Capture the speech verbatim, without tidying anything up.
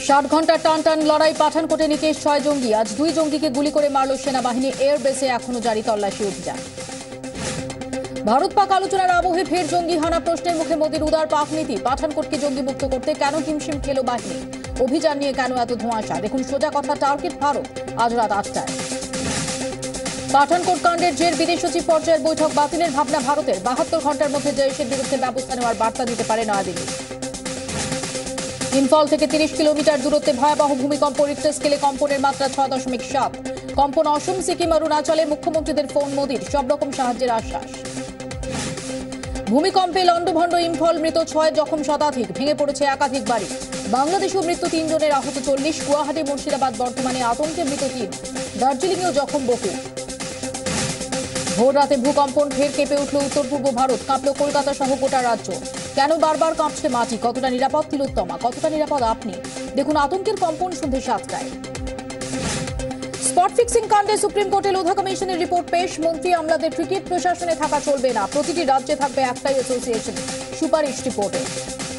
ষাট ঘন্টার টান টান লড়াই পাঠানকোটে নিকেশ ছয় জঙ্গি। আজ দুই জঙ্গিকে গুলি করে মারল সেনাবাহিনী। এয়ার বেসে এখনো জারি তল্লাশি অভিযান। ভারত পাক আলোচনার আবহে ফের জঙ্গি হানা। প্রশ্নের মুখে মোদির উদার পাক নীতি। পাঠানকোটকে জঙ্গি মুক্ত করতে কেন হিমশিম খেল বাহিনী? অভিযান নিয়ে কেন এত ধোঁয়াশা? দেখুন সোজা কথা, টার্গেট ভারত। আজ রাত আটটায় পাঠানকোট কাণ্ডের জের বিদেশ সচিব পর্যায়ের বৈঠক বাতিলের ভাবনা ভারতের। বাহাত্তর ঘন্টার মধ্যে জৈশের বিরুদ্ধে ব্যবস্থা নেওয়ার বার্তা দিতে পারে নয়াদিল্লি। ইম্ফল থেকে তিরিশ কিলোমিটার দূরত্বে ভয়াবহ ভূমিকম্প। রিক্টার স্কেলে কম্পনের মাত্রা ছয় দশমিক সাত। কম্পন অসম, সিকিম, অরুণাচলে। মুখ্যমন্ত্রীদের ফোন মোদির, সব রকম সাহায্যের আশ্বাস। ভূমিকম্পে লন্ডভন্ড ইম্ফল, মৃত ছয়, জখম শতাধিক। ভেঙে পড়েছে একাধিক বাড়ি। বাংলাদেশেও মৃত্যু তিনজনের, আহত চল্লিশ। গুয়াহাটি, মুর্শিদাবাদ, বর্তমানে আতঙ্কে মৃত তিন। দার্জিলিংয়েও জখম বহু। ভোর রাতে ভূকম্পন, ফের কেঁপে উঠল উত্তর পূর্ব ভারত। কাঁপল কলকাতা সহ গোটা রাজ্য। কেন বারবার কাঁপছে মাটি? কতটা নিরাপদ তিলোত্তমা? কতটা নিরাপদ আপনি? দেখুন আতঙ্কের কম্পন সন্ধ্যে সাতটায়। স্পট ফিক্সিং কাণ্ডে সুপ্রিম কোর্টে লোধা কমিশনের রিপোর্ট পেশ। মন্ত্রী আমলাদের ক্রিকেট প্রশাসনে থাকা চলবে না। প্রতিটি রাজ্যে থাকবে একটাই অ্যাসোসিয়েশন, সুপারিশ রিপোর্টে।